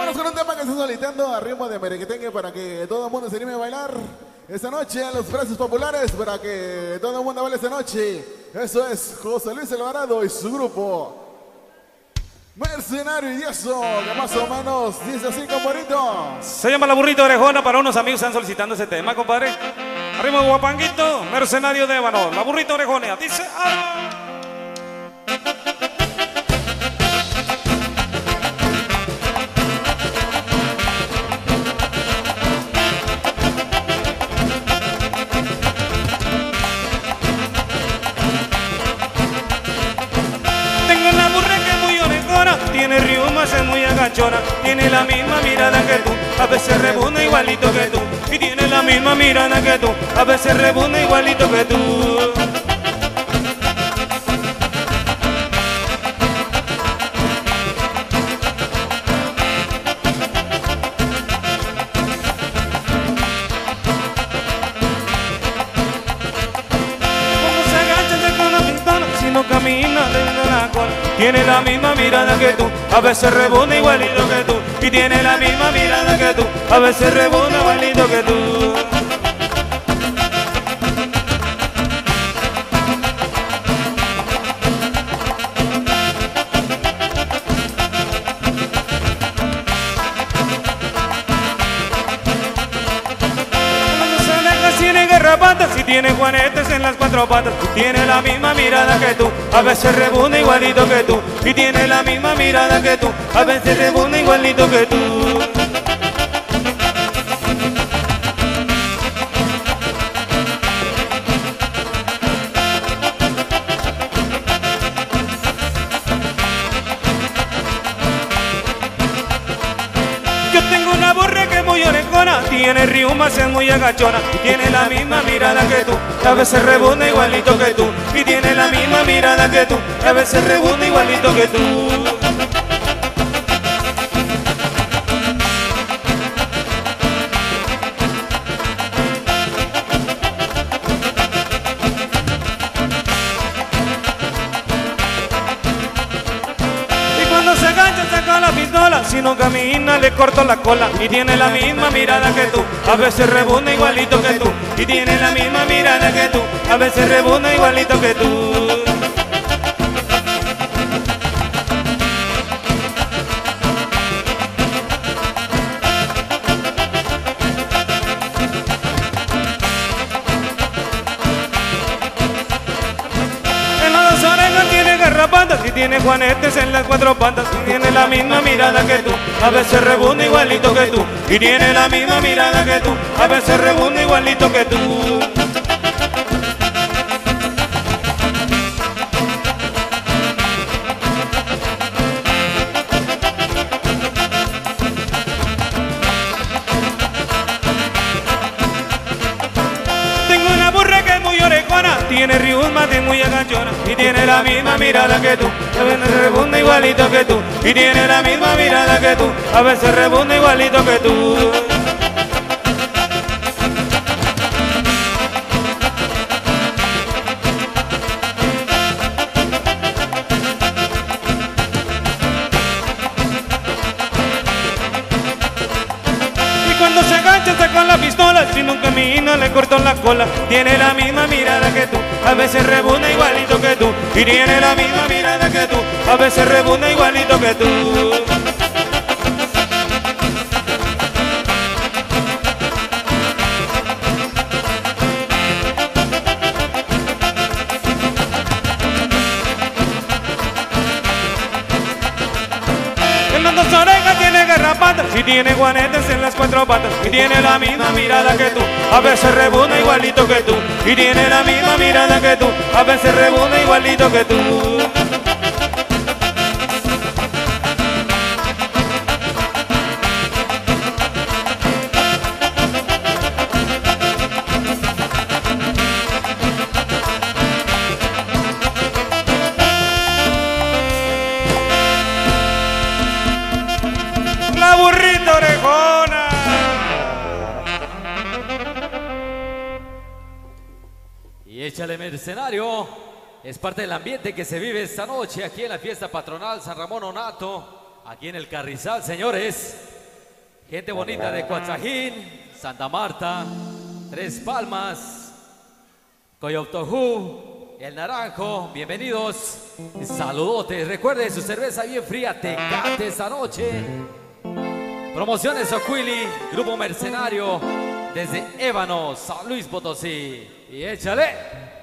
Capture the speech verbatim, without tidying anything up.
Vamos con un tema que está solicitando a ritmo de merenguetengue para que todo el mundo se anime a bailar esta noche en los precios populares, para que todo el mundo baile esta noche. Eso es José Luis Alvarado y su grupo Mercenario, y eso, que más o menos dice así, compadrito. Se llama La Burrita Orejona. Para unos amigos que están solicitando ese tema, compadre. Arriba Guapanguito, Mercenario de Ébano, La Burrita Orejona. Dice... ¡ah! Tiene riumas, es muy agachona, tiene la misma mirada que tú, a veces rebunda igualito que tú. Y tiene la misma mirada que tú, a veces rebunda igualito que tú. Cuando se agacha se con la pistola, si no camina le da la cola. Tiene la misma mirada que tú, a veces rebunda igualito que tú. Y tiene la misma mirada que tú, a veces rebunda igualito que tú. Tiene garrapatas y tiene juanetes en las cuatro patas. Tiene la misma mirada que tú, a veces rebunda igualito que tú. Y tiene la misma mirada que tú, a veces rebunda igualito que tú. Yo tengo una burra que es muy orejona, tiene riumas, es muy agachona, y tiene la misma mirada que tú, a veces rebunda igualito que tú. Y tiene la misma mirada que tú, a veces rebunda igualito que tú. Se agacha, saca la pistola, si no camina le corto la cola. Y tiene la misma mirada que tú, a veces rebunda igualito que tú. Y tiene la misma mirada que tú, a veces rebunda igualito que tú. Y tiene juanetes en las cuatro patas. Y tiene la misma mirada que tú, a veces rebunda igualito que tú. Y tiene la misma mirada que tú, a veces rebunda igualito que tú. Tiene riumas, es muy agachona, y tiene la misma mirada que tú, a veces rebunda igualito que tú. Y tiene la misma mirada que tú, a veces rebunda igualito que tú. Cuando se agacha saca la pistola, si no camina le corto la cola. Tiene la misma mirada que tú, a veces rebunda igualito que tú. Y tiene la misma mirada que tú, a veces rebunda igualito que tú. Y tiene guanetes en las cuatro patas. Y tiene la misma mirada que tú, a veces rebunda igualito que tú. Y tiene la misma mirada que tú, a veces rebunda igualito que tú. La Burrita Orejona. Y échale, Mercenario. Es parte del ambiente que se vive esta noche aquí en la fiesta patronal San Ramón Onato, aquí en el Carrizal, señores. Gente bonita de Coatzajín, Santa Marta, Tres Palmas, Coyoptojú, El Naranjo, bienvenidos. Saludotes, recuerden su cerveza bien fría, Tecate esta noche. Promociones Ocuili, Grupo Mercenario, desde Ébano, San Luis Potosí. Y échale.